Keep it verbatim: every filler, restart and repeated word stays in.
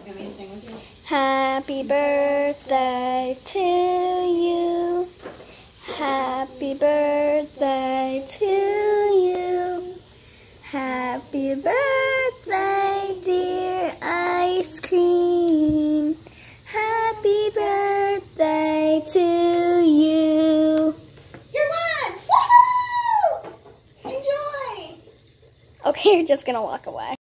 You want me to sing with you? Happy birthday to you. Happy birthday to you. Happy birthday, dear ice cream. Happy birthday to you. You won! Woohoo! Enjoy! Okay, you're just gonna walk away.